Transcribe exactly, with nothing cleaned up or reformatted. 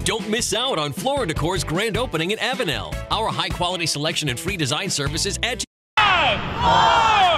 Don't miss out on Floor and Decor's grand opening in Avenel. Our high-quality selection and free design services at Five, four,